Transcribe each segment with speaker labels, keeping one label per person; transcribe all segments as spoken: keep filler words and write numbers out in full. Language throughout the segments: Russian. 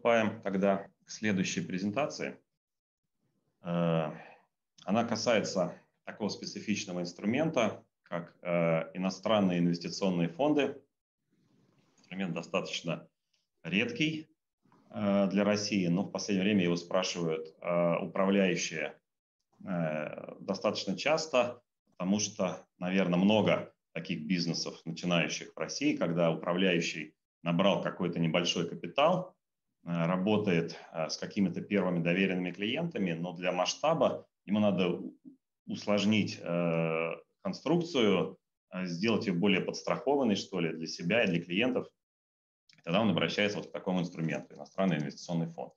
Speaker 1: Приступаем тогда к следующей презентации. Она касается такого специфичного инструмента, как иностранные инвестиционные фонды. Инструмент достаточно редкий для России, но в последнее время его спрашивают управляющие достаточно часто, потому что, наверное, много таких бизнесов, начинающих в России, когда управляющий набрал какой-то небольшой капитал, работает с какими-то первыми доверенными клиентами, но для масштаба ему надо усложнить конструкцию, сделать ее более подстрахованной, что ли, для себя и для клиентов. И тогда он обращается вот к такому инструменту, иностранный инвестиционный фонд.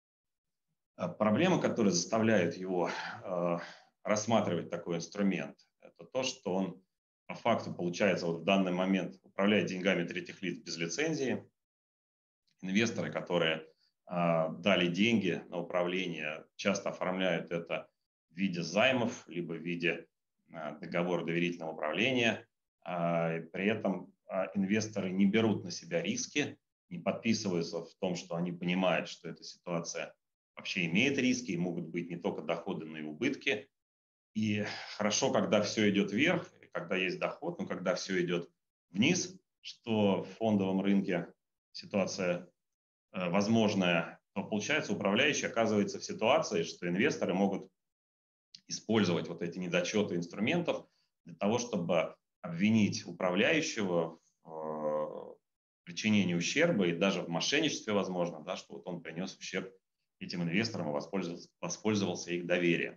Speaker 1: Проблема, которая заставляет его рассматривать такой инструмент, это то, что он по факту, получается, вот в данный момент управляет деньгами третьих лиц без лицензии. Инвесторы, которые э, дали деньги на управление, часто оформляют это в виде займов, либо в виде э, договора доверительного управления. Э, при этом э, инвесторы не берут на себя риски, не подписываются в том, что они понимают, что эта ситуация вообще имеет риски, и могут быть не только доходы, но и убытки. И хорошо, когда все идет вверх, когда есть доход, но когда все идет вниз, что в фондовом рынке ситуация э, возможная, то получается управляющий оказывается в ситуации, что инвесторы могут использовать вот эти недочеты инструментов для того, чтобы обвинить управляющего в э, причинении ущерба и даже в мошенничестве, возможно, да, что вот он принес ущерб этим инвесторам и воспользовался, воспользовался их доверием.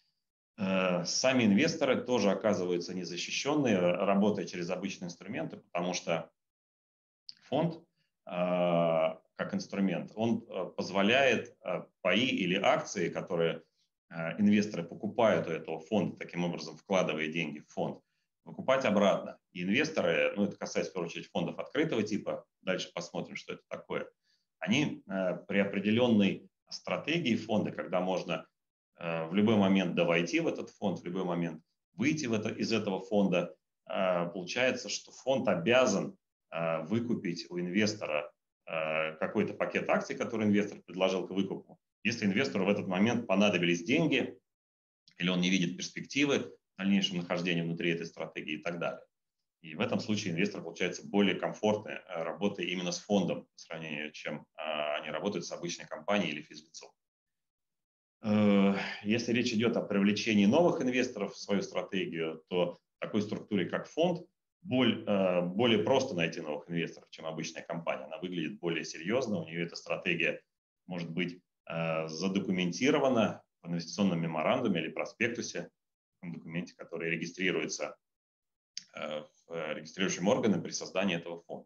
Speaker 1: Сами инвесторы тоже оказываются незащищенные, работая через обычные инструменты, потому что фонд, как инструмент, он позволяет паи или акции, которые инвесторы покупают у этого фонда, таким образом вкладывая деньги в фонд, выкупать обратно. И инвесторы, ну это касается в первую очередь фондов открытого типа, дальше посмотрим, что это такое, они при определенной стратегии фонда, когда можно в любой момент да войти в этот фонд, в любой момент выйти в это, из этого фонда, получается, что фонд обязан выкупить у инвестора какой-то пакет акций, который инвестор предложил к выкупу. Если инвестору в этот момент понадобились деньги, или он не видит перспективы в дальнейшем нахождения внутри этой стратегии и так далее. И в этом случае инвестор получается более комфортной работой именно с фондом, по сравнению, чем они работают с обычной компанией или физлицом. Если речь идет о привлечении новых инвесторов в свою стратегию, то в такой структуре, как фонд, более, более просто найти новых инвесторов, чем обычная компания. Она выглядит более серьезно, у нее эта стратегия может быть задокументирована в инвестиционном меморандуме или проспектусе, в таком документе, который регистрируется в регистрирующем органе при создании этого фонда.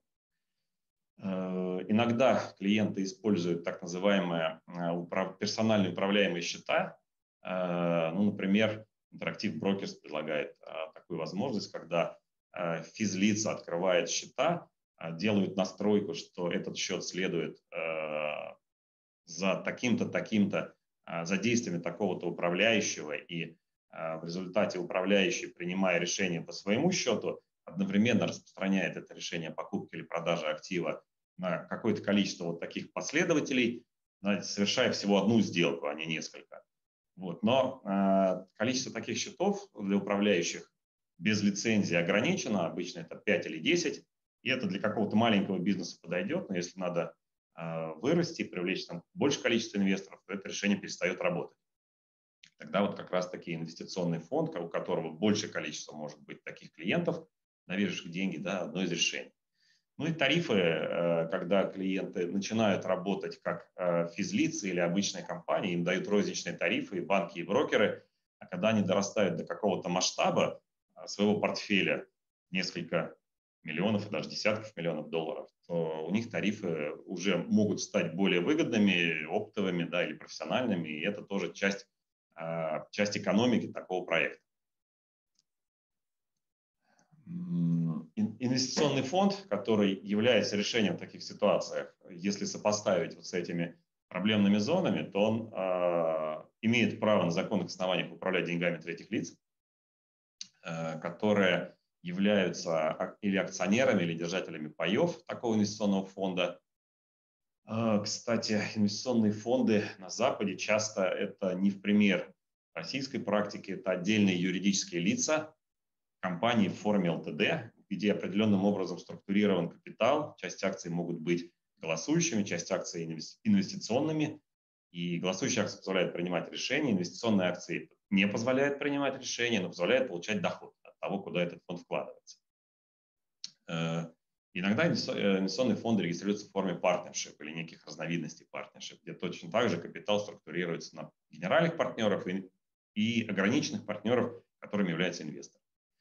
Speaker 1: Иногда клиенты используют так называемые персональные управляемые счета. Ну, например, Interactive Brokers предлагает такую возможность, когда физлица открывает счета, делают настройку, что этот счет следует за таким-то, таким-то, за действиями такого-то управляющего, и в результате управляющий, принимая решение по своему счету, одновременно распространяет это решение покупки или продажи актива на какое-то количество вот таких последователей, совершая всего одну сделку, а не несколько. Вот. Но э, количество таких счетов для управляющих без лицензии ограничено, обычно это пять или десять, и это для какого-то маленького бизнеса подойдет, но если надо э, вырасти, привлечь там больше количества инвесторов, то это решение перестает работать. Тогда вот как раз-таки инвестиционный фонд, у которого большее количество может быть таких клиентов, доверивших деньги, да, одно из решений. Ну и тарифы, когда клиенты начинают работать как физлицы или обычные компании, им дают розничные тарифы и банки, и брокеры, а когда они дорастают до какого-то масштаба своего портфеля, несколько миллионов и даже десятков миллионов долларов, то у них тарифы уже могут стать более выгодными, оптовыми, да, или профессиональными, и это тоже часть, часть экономики такого проекта. Инвестиционный фонд, который является решением в таких ситуациях, если сопоставить вот с этими проблемными зонами, то он э, имеет право на законных основаниях управлять деньгами третьих лиц, э, которые являются или акционерами, или держателями паев такого инвестиционного фонда. Кстати, инвестиционные фонды на Западе часто это не в пример российской практики, это отдельные юридические лица, компании в форме эл тэ дэ, где определенным образом структурирован капитал. Часть акций могут быть голосующими, часть акций инвестиционными. И голосующие акции позволяют принимать решения, инвестиционные акции не позволяют принимать решения, но позволяют получать доход от того, куда этот фонд вкладывается. Иногда инвестиционные фонды регистрируются в форме партнершип или неких разновидностей партнершип, где точно так же капитал структурируется на генеральных партнеров и, и ограниченных партнеров, которыми является инвестор.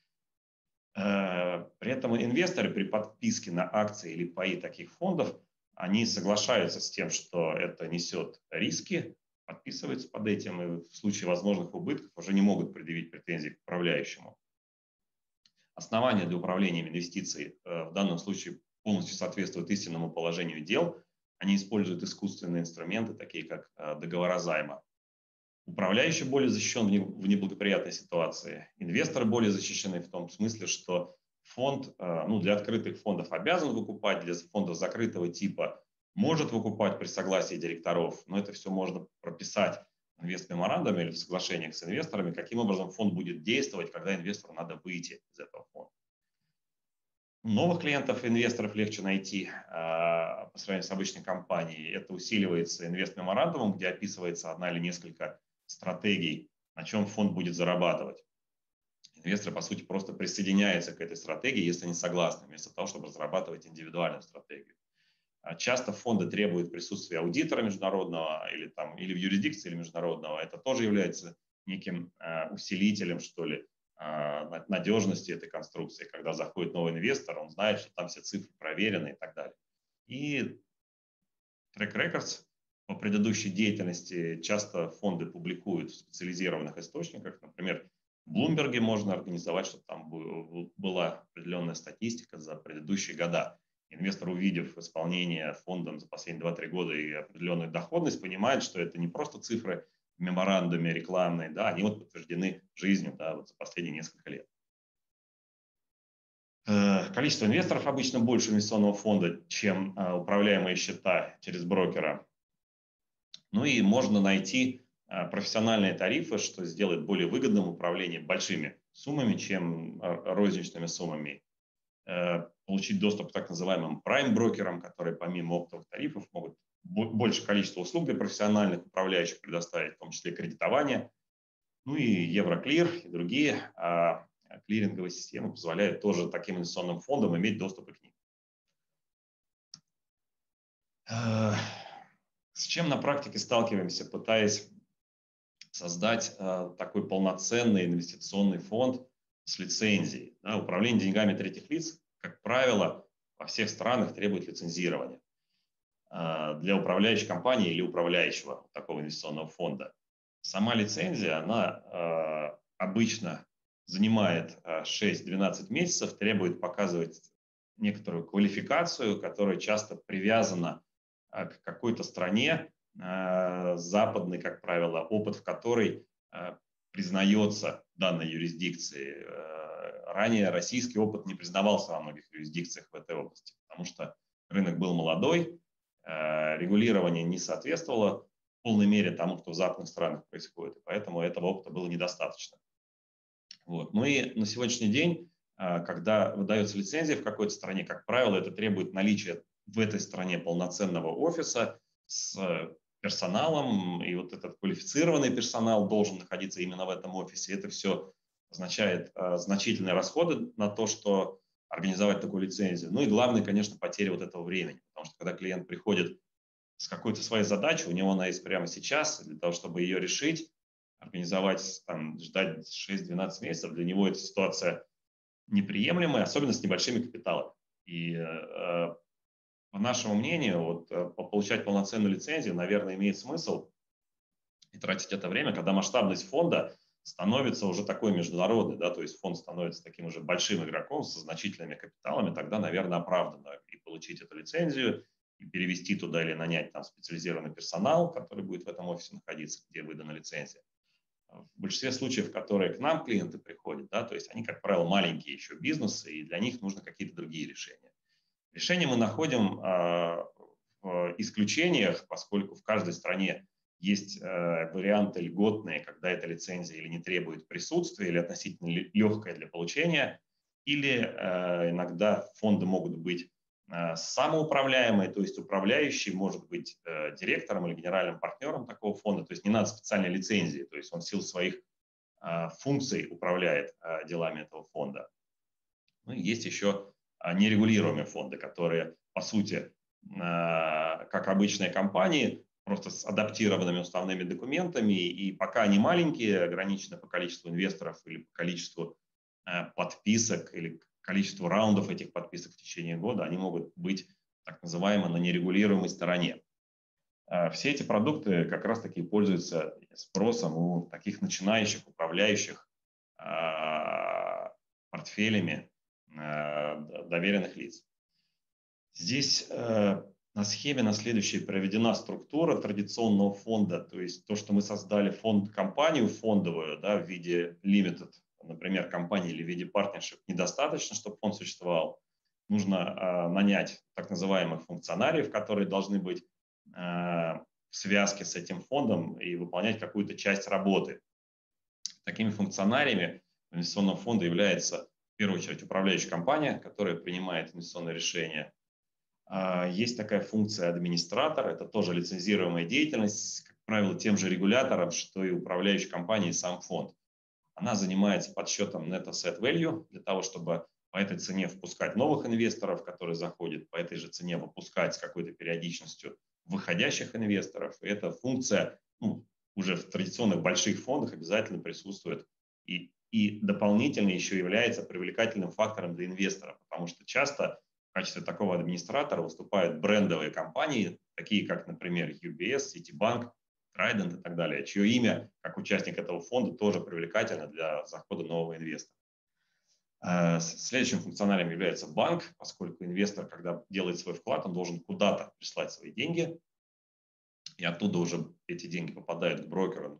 Speaker 1: При этом инвесторы при подписке на акции или паи таких фондов, они соглашаются с тем, что это несет риски, подписываются под этим и в случае возможных убытков уже не могут предъявить претензий к управляющему. Основания для управления инвестиций в данном случае полностью соответствуют истинному положению дел. Они используют искусственные инструменты, такие как договора займа. Управляющий более защищен в неблагоприятной ситуации. Инвесторы более защищены в том смысле, что фонд, ну, для открытых фондов обязан выкупать, для фондов закрытого типа может выкупать при согласии директоров, но это все можно прописать в инвестмеморандуме или в соглашениях с инвесторами, каким образом фонд будет действовать, когда инвестору надо выйти из этого фонда. Новых клиентов и инвесторов легче найти по сравнению с обычной компанией. Это усиливается инвестмеморандумом, где описывается одна или несколько стратегий, на чем фонд будет зарабатывать. Инвесторы, по сути, просто присоединяются к этой стратегии, если они согласны, вместо того, чтобы разрабатывать индивидуальную стратегию. Часто фонды требуют присутствия аудитора международного или, там, или в юрисдикции или международного. Это тоже является неким э, усилителем, что ли, э, надежности этой конструкции. Когда заходит новый инвестор, он знает, что там все цифры проверены и так далее. И трек рекордс по предыдущей деятельности часто фонды публикуют в специализированных источниках. Например, в Bloomberg можно организовать, чтобы там была определенная статистика за предыдущие года. Инвестор, увидев исполнение фондом за последние два-три года и определенную доходность, понимает, что это не просто цифры в меморандуме рекламные, да, они вот подтверждены жизнью, да, вот за последние несколько лет. Количество инвесторов обычно больше инвестиционного фонда, чем управляемые счета через брокера. Ну и можно найти профессиональные тарифы, что сделает более выгодным управление большими суммами, чем розничными суммами. Получить доступ к так называемым прайм-брокерам, которые помимо оптовых тарифов могут большее количество услуг для профессиональных управляющих предоставить, в том числе кредитование. Ну и Евроклир и другие а, клиринговые системы позволяют тоже таким инвестиционным фондам иметь доступ к ним. С чем на практике сталкиваемся, пытаясь создать а, такой полноценный инвестиционный фонд с лицензией? Да, управление деньгами третьих лиц, как правило, во всех странах требует лицензирования а, для управляющей компании или управляющего такого инвестиционного фонда. Сама лицензия, она а, обычно занимает шесть-двенадцать месяцев, требует показывать некоторую квалификацию, которая часто привязана к какой-то стране, западный, как правило, опыт в которой признается данной юрисдикции. Ранее российский опыт не признавался во многих юрисдикциях в этой области, потому что рынок был молодой, регулирование не соответствовало в полной мере тому, что в западных странах происходит, и поэтому этого опыта было недостаточно. Вот. Ну и на сегодняшний день, когда выдается лицензия в какой-то стране, как правило, это требует наличия в этой стране полноценного офиса с персоналом, и вот этот квалифицированный персонал должен находиться именно в этом офисе. Это все означает э, значительные расходы на то, что организовать такую лицензию. Ну и главное, конечно, потеря вот этого времени, потому что когда клиент приходит с какой-то своей задачей, у него она есть прямо сейчас, для того, чтобы ее решить, организовать, там, ждать шесть-двенадцать месяцев, для него эта ситуация неприемлемая, особенно с небольшими капиталами. И э, по нашему мнению, вот, получать полноценную лицензию, наверное, имеет смысл и тратить это время, когда масштабность фонда становится уже такой международной, да, то есть фонд становится таким уже большим игроком со значительными капиталами, тогда, наверное, оправданно и получить эту лицензию, и перевести туда или нанять там специализированный персонал, который будет в этом офисе находиться, где выдана лицензия. В большинстве случаев, которые к нам клиенты приходят, да, то есть они, как правило, маленькие еще бизнесы, и для них нужны какие-то другие решения. Решение мы находим э, в исключениях, поскольку в каждой стране есть варианты льготные, когда эта лицензия или не требует присутствия, или относительно легкая для получения, или иногда фонды могут быть самоуправляемые, то есть управляющий может быть директором или генеральным партнером такого фонда, то есть не надо специальной лицензии, то есть он в силу своих функций управляет делами этого фонда. Ну, и есть еще нерегулируемые фонды, которые, по сути, как обычные компании, просто с адаптированными уставными документами, и пока они маленькие, ограничены по количеству инвесторов или по количеству подписок, или количеству раундов этих подписок в течение года, они могут быть так называемо на нерегулируемой стороне. Все эти продукты как раз-таки пользуются спросом у таких начинающих управляющих портфелями доверенных лиц. Здесь на схеме на следующей проведена структура традиционного фонда, то есть то, что мы создали фонд-компанию фондовую, да, в виде limited, например, компании или в виде партнершип, недостаточно, чтобы фонд существовал. Нужно нанять так называемых функционариев, которые должны быть в связке с этим фондом и выполнять какую-то часть работы. Такими функционариями инвестиционного фонда является в первую очередь управляющая компания, которая принимает инвестиционные решения. Есть такая функция администратор, это тоже лицензируемая деятельность, как правило, тем же регулятором, что и управляющая компания и сам фонд. Она занимается подсчетом net asset value для того, чтобы по этой цене впускать новых инвесторов, которые заходят, по этой же цене выпускать с какой-то периодичностью выходящих инвесторов. И эта функция, ну, уже в традиционных больших фондах обязательно присутствует и, и дополнительно еще является привлекательным фактором для инвестора, потому что часто в качестве такого администратора выступают брендовые компании, такие как, например, ю би эс, Citibank, Trident и так далее, чье имя, как участник этого фонда, тоже привлекательно для захода нового инвестора. Следующим функционалем является банк, поскольку инвестор, когда делает свой вклад, он должен куда-то прислать свои деньги, и оттуда уже эти деньги попадают к брокеру,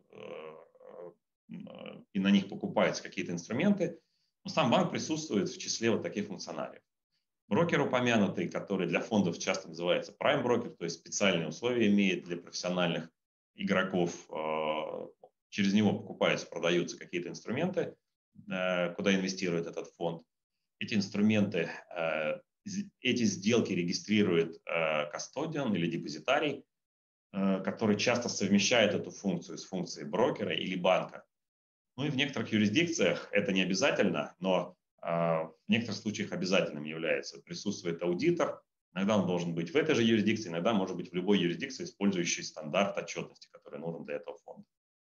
Speaker 1: и на них покупаются какие-то инструменты. Но сам банк присутствует в числе вот таких функционариев. Брокер упомянутый, который для фондов часто называется prime брокер, то есть специальные условия имеет для профессиональных игроков. Через него покупаются, продаются какие-то инструменты, куда инвестирует этот фонд. Эти инструменты, эти сделки регистрирует кастодиан или депозитарий, который часто совмещает эту функцию с функцией брокера или банка. Ну и в некоторых юрисдикциях это не обязательно, но в некоторых случаях обязательным является. Присутствует аудитор, иногда он должен быть в этой же юрисдикции, иногда может быть в любой юрисдикции, использующей стандарт отчетности, который нужен для этого фонда.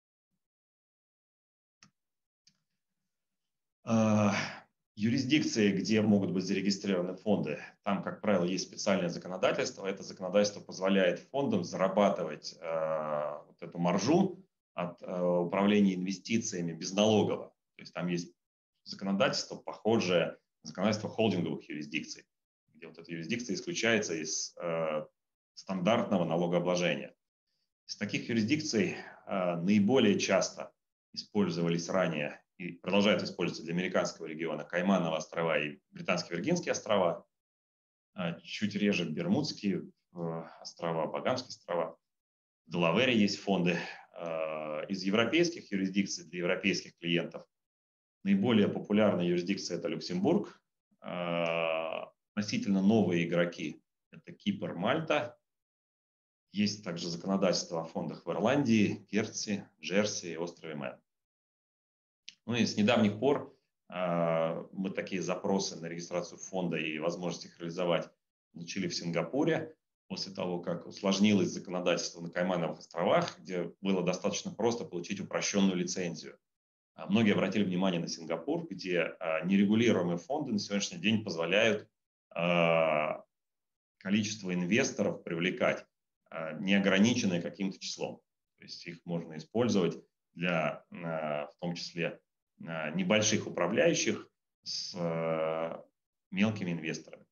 Speaker 1: Юрисдикции, где могут быть зарегистрированы фонды, там, как правило, есть специальное законодательство. Это законодательство позволяет фондам зарабатывать э, вот эту маржу от э, управления инвестициями безналогово. То есть там есть законодательство, похожее на законодательство холдинговых юрисдикций, где вот эта юрисдикция исключается из э, стандартного налогообложения. Из таких юрисдикций э, наиболее часто использовались ранее и продолжают использоваться для американского региона Каймановы острова и Британские Виргинские острова, чуть реже Бермудские острова, Багамские острова. В Делавере есть фонды. Из европейских юрисдикций для европейских клиентов наиболее популярная юрисдикция – это Люксембург. Относительно новые игроки – это Кипр, Мальта. Есть также законодательство о фондах в Ирландии, Герци, Джерси и острове Мэн. Ну и с недавних пор э, мы такие запросы на регистрацию фонда и возможность их реализовать получили в Сингапуре, после того, как усложнилось законодательство на Каймановых островах, где было достаточно просто получить упрощенную лицензию. А многие обратили внимание на Сингапур, где э, нерегулируемые фонды на сегодняшний день позволяют э, количество инвесторов привлекать э, неограниченное каким-то числом. То есть их можно использовать для, э, в том числе, небольших управляющих с мелкими инвесторами.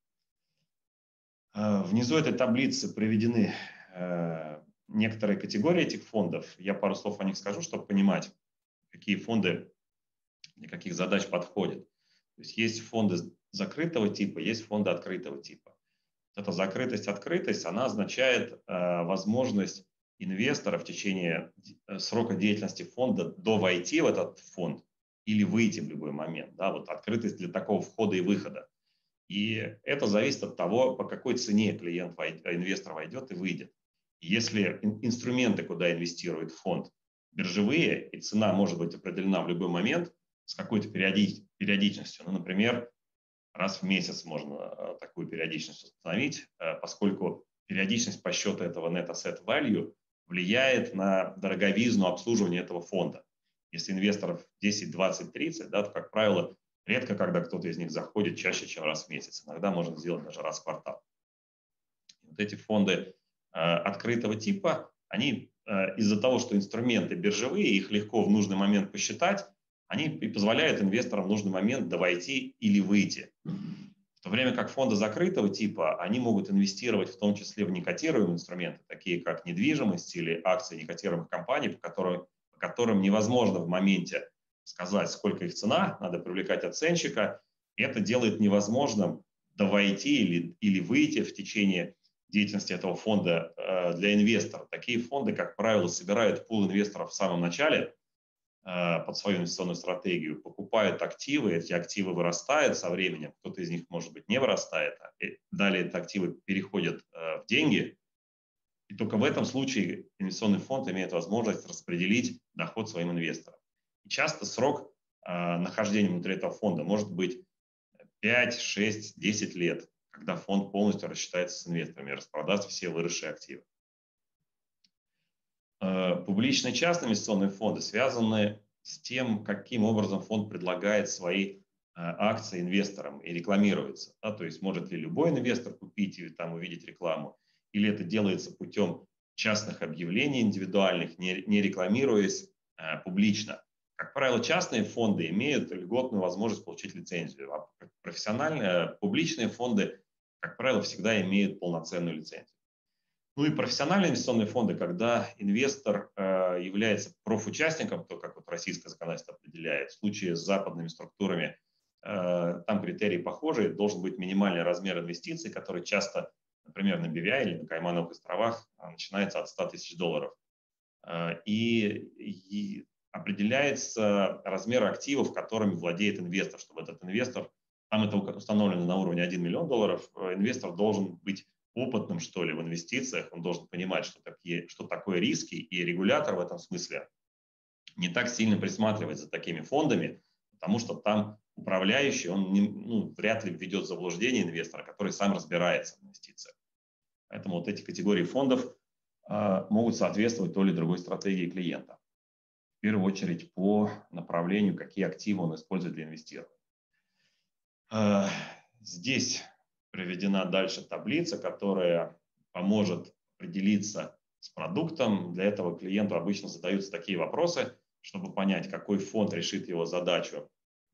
Speaker 1: Внизу этой таблицы приведены некоторые категории этих фондов. Я пару слов о них скажу, чтобы понимать, какие фонды для каких задач подходят. То есть есть фонды закрытого типа, есть фонды открытого типа. Эта закрытость, открытость, она означает э, возможность инвестора в течение срока деятельности фонда до войти в этот фонд или выйти в любой момент. Да, вот открытость для такого входа и выхода. И это зависит от того, по какой цене клиент, инвестор войдет и выйдет. Если инструменты, куда инвестирует фонд, биржевые, и цена может быть определена в любой момент с какой-то периодичностью, ну, например, раз в месяц можно такую периодичность установить, поскольку периодичность по счету этого net asset value влияет на дороговизну обслуживания этого фонда. Если инвесторов десять, двадцать, тридцать, да, то, как правило, редко, когда кто-то из них заходит чаще, чем раз в месяц. Иногда можно сделать даже раз в квартал. Вот эти фонды э, открытого типа, они э, из-за того, что инструменты биржевые, их легко в нужный момент посчитать, они и позволяют инвесторам в нужный момент довойти или выйти. В то время как фонды закрытого типа, они могут инвестировать в том числе в некотируемые инструменты, такие как недвижимость или акции некотируемых компаний, по которым, по которым невозможно в моменте сказать, сколько их цена, надо привлекать оценщика. И это делает невозможным довойти или, или выйти в течение деятельности этого фонда э, для инвестора. Такие фонды, как правило, собирают пул инвесторов в самом начале э, под свою инвестиционную стратегию, покупают активы, эти активы вырастают со временем, кто-то из них, может быть, не вырастает, а далее эти активы переходят э, в деньги, и только в этом случае инвестиционный фонд имеет возможность распределить доход своим инвесторам. И часто срок э, нахождения внутри этого фонда может быть пять, шесть, десять лет, когда фонд полностью рассчитается с инвесторами и распродаст все выросшие активы. Э, публичные частные инвестиционные фонды связаны с тем, каким образом фонд предлагает свои э, акции инвесторам и рекламируется. Да, то есть может ли любой инвестор купить и там увидеть рекламу, или это делается путем частных объявлений индивидуальных, не, не рекламируясь э, публично. Как правило, частные фонды имеют льготную возможность получить лицензию, а профессиональные, публичные фонды, как правило, всегда имеют полноценную лицензию. Ну и профессиональные инвестиционные фонды, когда инвестор э, является профучастником, то, как вот российское законодательство определяет, в случае с западными структурами, э, там критерии похожие, должен быть минимальный размер инвестиций, который часто, например, на би ви ай или на Каймановых островах начинается от ста тысяч долларов. Э, и, и определяется размер активов, которыми владеет инвестор, чтобы этот инвестор, там это установлено на уровне один миллион долларов, инвестор должен быть опытным, что ли, в инвестициях, он должен понимать, что, такие, что такое риски, и регулятор в этом смысле не так сильно присматривает за такими фондами, потому что там управляющий, он не, ну, вряд ли введет в заблуждение инвестора, который сам разбирается в инвестициях. Поэтому вот эти категории фондов э, могут соответствовать той или другой стратегии клиента. В первую очередь по направлению, какие активы он использует для инвестирования. Э, здесь приведена дальше таблица, которая поможет определиться с продуктом. Для этого клиенту обычно задаются такие вопросы, чтобы понять, какой фонд решит его задачу.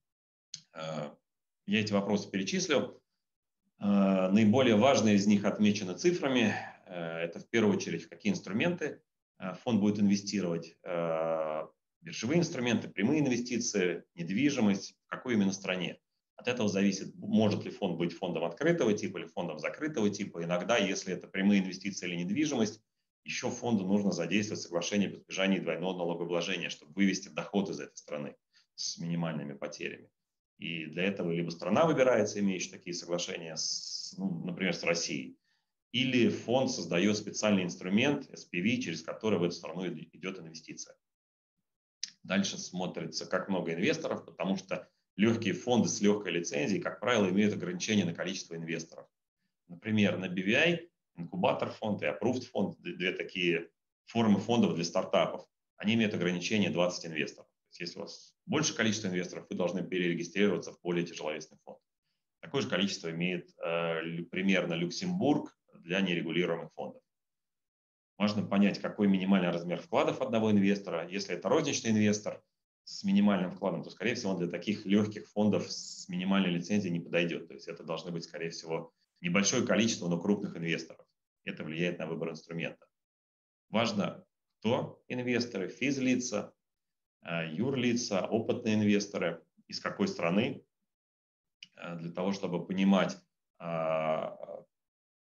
Speaker 1: Я эти вопросы перечислил. Наиболее важные из них отмечены цифрами. Это в первую очередь, в какие инструменты фонд будет инвестировать. Биржевые инструменты, прямые инвестиции, недвижимость, в какой именно стране. От этого зависит, может ли фонд быть фондом открытого типа или фондом закрытого типа. Иногда, если это прямые инвестиции или недвижимость, еще фонду нужно задействовать соглашение об избежании двойного налогообложения, чтобы вывести доход из этой страны с минимальными потерями. И для этого либо страна выбирается, имеющая такие соглашения, с, ну, например, с Россией, или фонд создает специальный инструмент, эс пи ви, через который в эту страну идет инвестиция. Дальше смотрится, как много инвесторов, потому что легкие фонды с легкой лицензией, как правило, имеют ограничение на количество инвесторов. Например, на би ви ай инкубатор фонд и approved фонд, две такие формы фондов для стартапов, они имеют ограничение двадцать инвесторов. То есть, если у вас больше количество инвесторов, вы должны перерегистрироваться в более тяжеловесный фонд. Такое же количество имеет э, примерно Люксембург для нерегулируемых фондов. Важно понять, какой минимальный размер вкладов одного инвестора. Если это розничный инвестор с минимальным вкладом, то, скорее всего, он для таких легких фондов с минимальной лицензией не подойдет. То есть это должны быть, скорее всего, небольшое количество, но крупных инвесторов. Это влияет на выбор инструмента. Важно, кто инвесторы, физлица, юрлица, опытные инвесторы, из какой страны, для того, чтобы понимать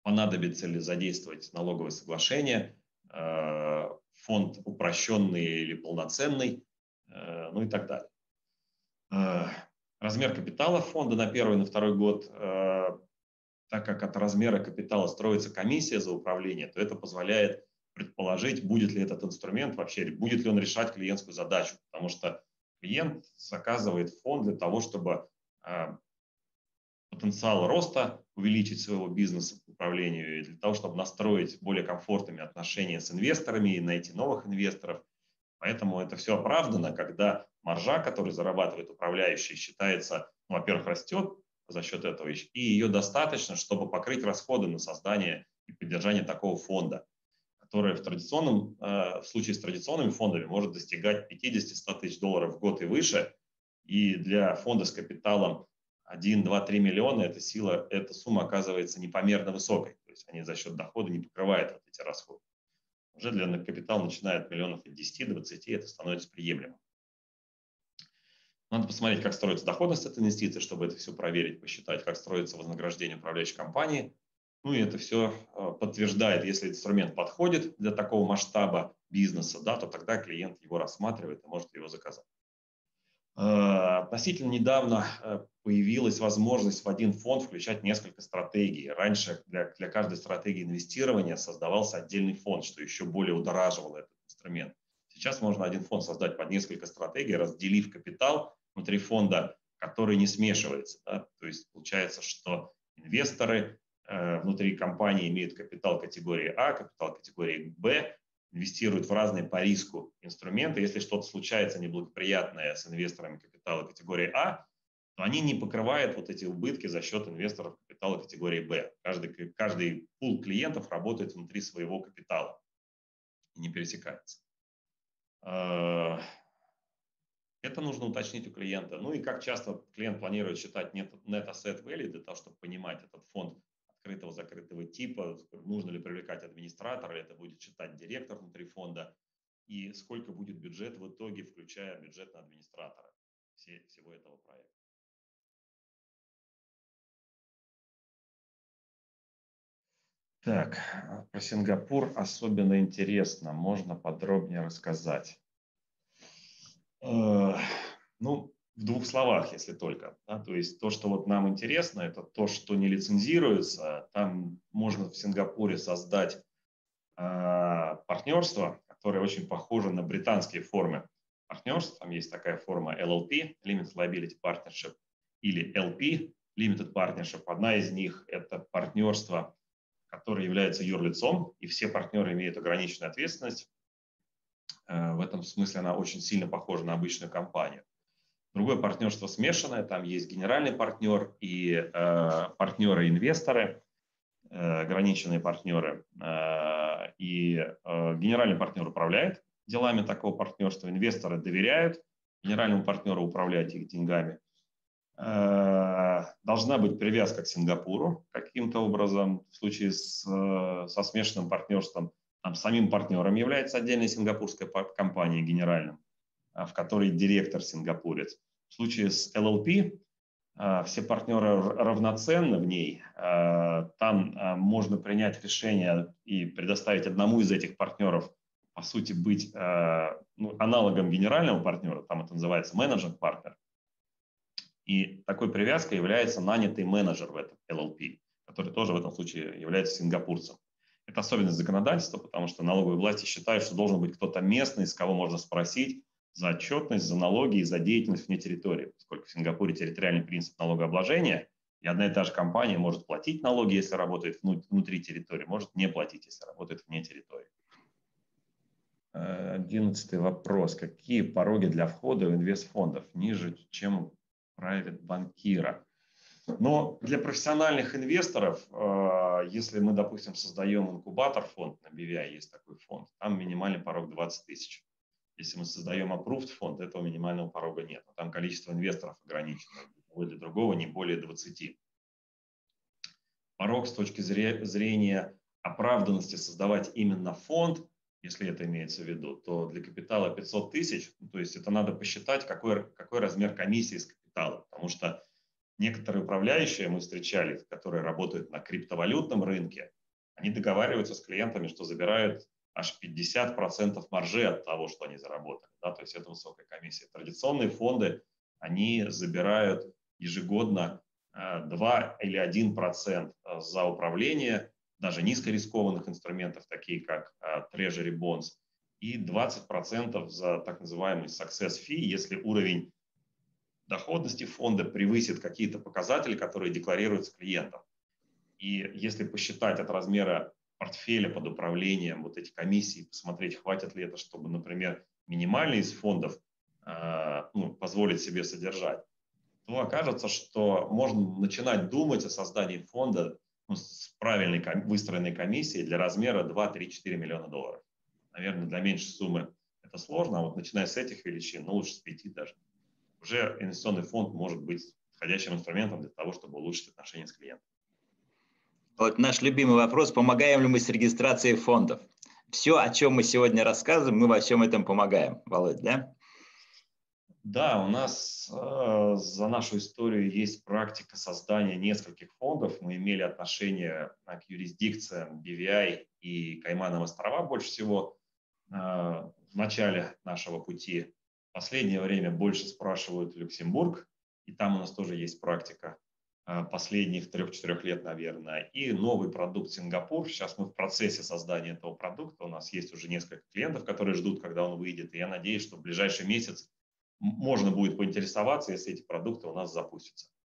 Speaker 1: понадобится ли задействовать налоговое соглашение, фонд упрощенный или полноценный, ну и так далее. Размер капитала фонда на первый и на второй год, так как от размера капитала строится комиссия за управление, то это позволяет предположить, будет ли этот инструмент вообще, будет ли он решать клиентскую задачу, потому что клиент заказывает фонд для того, чтобы потенциал роста увеличить своего бизнеса по управлению и для того, чтобы настроить более комфортными отношения с инвесторами и найти новых инвесторов. Поэтому это все оправдано, когда маржа, которую зарабатывает управляющий, считается, ну, во-первых, растет за счет этого, и ее достаточно, чтобы покрыть расходы на создание и поддержание такого фонда, который в традиционном, в случае с традиционными фондами может достигать пятьдесят-сто тысяч долларов в год и выше. И для фонда с капиталом один, два, три миллиона эта сила, эта сумма оказывается непомерно высокой. То есть они за счет дохода не покрывают вот эти расходы. Уже для капитала начиная от миллионов от десяти-двадцати это становится приемлемым. Надо посмотреть, как строится доходность от инвестиций, чтобы это все проверить, посчитать, как строится вознаграждение управляющей компании. Ну и это все подтверждает, если инструмент подходит для такого масштаба бизнеса, да, то тогда клиент его рассматривает и может его заказать. Относительно недавно появилась возможность в один фонд включать несколько стратегий. Раньше для, для каждой стратегии инвестирования создавался отдельный фонд, что еще более удораживало этот инструмент. Сейчас можно один фонд создать под несколько стратегий, разделив капитал внутри фонда, который не смешивается. Да? То есть получается, что инвесторы э, внутри компании имеют капитал категории А, капитал категории Б, инвестируют в разные по риску инструменты. Если что-то случается неблагоприятное с инвесторами капитала категории А, то они не покрывают вот эти убытки за счет инвесторов капитала категории Б. Каждый, каждый пул клиентов работает внутри своего капитала и не пересекается. Это нужно уточнить у клиента. Ну и как часто клиент планирует считать net asset value для того, чтобы понимать этот фонд открытого, закрытого типа, нужно ли привлекать администратора, или это будет считать директор внутри фонда, и сколько будет бюджет в итоге, включая бюджет на администратора все, всего этого проекта. Так, про Сингапур особенно интересно, можно подробнее рассказать. Ну, в двух словах, если только. Да? То есть то, что вот нам интересно, это то, что не лицензируется. Там можно в Сингапуре создать э, партнерство, которое очень похоже на британские формы партнерств. Там есть такая форма эл эл пи, Limited Liability Partnership, или эл пи, Limited Partnership. Одна из них – это партнерство, которое является юрлицом, и все партнеры имеют ограниченную ответственность. В этом смысле она очень сильно похожа на обычную компанию. Другое партнерство смешанное, там есть генеральный партнер и э, партнеры-инвесторы, э, ограниченные партнеры. Э, и э, генеральный партнер управляет делами такого партнерства, инвесторы доверяют генеральному партнеру управлять их деньгами. Э, должна быть привязка к Сингапуру каким-то образом. В случае с, со смешанным партнерством там самим партнером является отдельная сингапурская компания генеральным, в которой директор сингапурец. В случае с эл эл пи все партнеры равноценны в ней. Там можно принять решение и предоставить одному из этих партнеров, по сути, быть ну, аналогом генерального партнера, там это называется менеджер-партнер. И такой привязкой является нанятый менеджер в этом эл эл пи, который тоже в этом случае является сингапурцем. Это особенность законодательства, потому что налоговые власти считают, что должен быть кто-то местный, с кого можно спросить за отчетность, за налоги и за деятельность вне территории. Поскольку в Сингапуре территориальный принцип налогообложения, и одна и та же компания может платить налоги, если работает внутри территории, может не платить, если работает вне территории. Одиннадцатый вопрос. Какие пороги для входа в инвестфондов ниже, чем у private банкира? Но для профессиональных инвесторов, если мы, допустим, создаем инкубатор фонд, на би ви ай есть такой фонд, там минимальный порог двадцать тысяч. Если мы создаем approved фонд, этого минимального порога нет. Там количество инвесторов ограничено. Для другого не более двадцати. Порог с точки зрения оправданности создавать именно фонд, если это имеется в виду, то для капитала пятьсот тысяч, то есть это надо посчитать, какой, какой размер комиссии с капитала. Потому что некоторые управляющие мы встречали, которые работают на криптовалютном рынке, они договариваются с клиентами, что забирают аж пятьдесят процентов маржи от того, что они заработали. Да, то есть это высокая комиссия. Традиционные фонды, они забирают ежегодно два или один процент за управление даже низкорискованных инструментов, такие как Treasury Bonds, и двадцать процентов за так называемый success fee, если уровень доходности фонда превысит какие-то показатели, которые декларируются клиентам. И если посчитать от размера портфеля под управлением вот эти комиссии, посмотреть, хватит ли это, чтобы, например, минимальный из фондов э, ну, позволить себе содержать, то окажется, что можно начинать думать о создании фонда ну, с правильной выстроенной комиссией для размера два, три, четыре миллиона долларов. Наверное, для меньшей суммы это сложно, а вот начиная с этих величин, ну лучше с пяти даже, уже инвестиционный фонд может быть подходящим инструментом для того, чтобы улучшить отношения с клиентом.
Speaker 2: Вот наш любимый вопрос: помогаем ли мы с регистрацией фондов? Все, о чем мы сегодня рассказываем, мы во всем этом помогаем, Володь, да?
Speaker 1: Да, у нас э, за нашу историю есть практика создания нескольких фондов. Мы имели отношение к юрисдикциям би ви ай и Каймановы острова больше всего э, в начале нашего пути. В последнее время больше спрашивают Люксембург, и там у нас тоже есть практика э, последних трех-четырех лет, наверное. И новый продукт Сингапур. Сейчас мы в процессе создания этого продукта. У нас есть уже несколько клиентов, которые ждут, когда он выйдет. И я надеюсь, что в ближайший месяц можно будет поинтересоваться, если эти продукты у нас запустятся.